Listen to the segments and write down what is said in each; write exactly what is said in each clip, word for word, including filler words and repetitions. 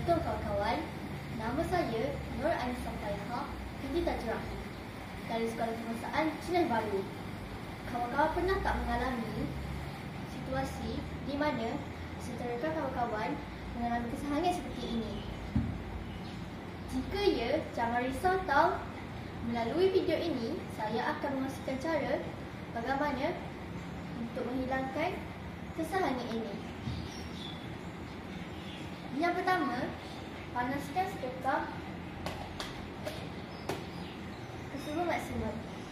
Assalamualaikum kawan-kawan. Nama saya Nur Anissa Faiha, P T Tajrahi dari Sekolah Kebangsaan Cina Baru. Kawan-kawan pernah tak mengalami situasi di mana seterusnya kawan-kawan mengalami kisah hangit seperti ini? Jika ya, jangan risau tau. Melalui video ini, saya akan mengkongsikan cara bagaimana untuk menghilangkan kisah hangit ini. Yang pertama, panaskan sedekah ke suhu maksimum.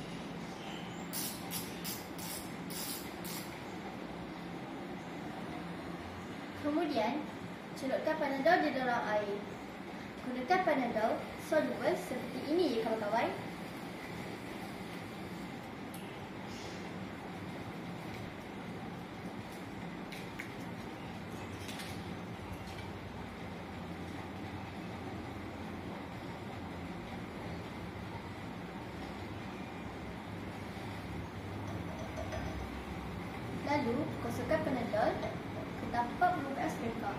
Kemudian, celupkan Panadol di dalam air. Gunakan Panadol soluble seperti ini ya kawan-kawan. Lalu, kosongkan Panadol ke tapak permukaan sedekah.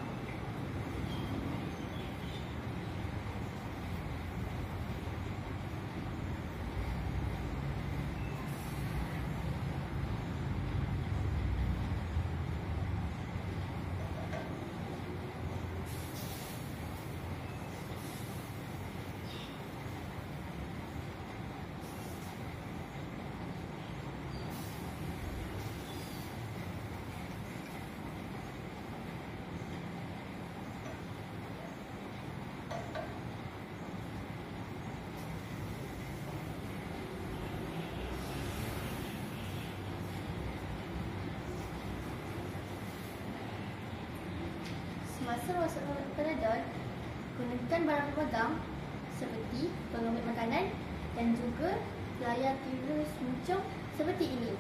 Semasa masuk Panadol, gunakan barang pemegang seperti pengemit makanan dan juga layar tirus muncung seperti ini.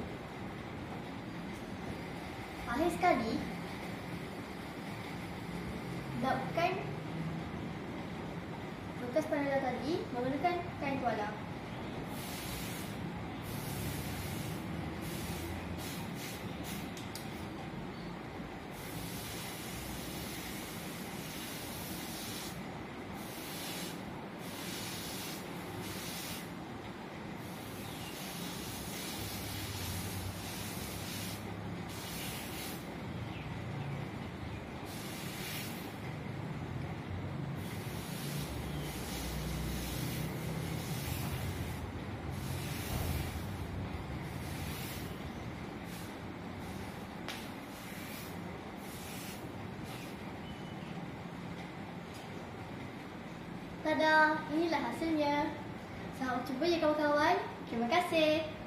Akhir sekali, lapkan bekas Panadol tadi menggunakan kain tuala. Tada, inilah hasilnya. Selamat cuba ya kawan-kawan. Terima kasih.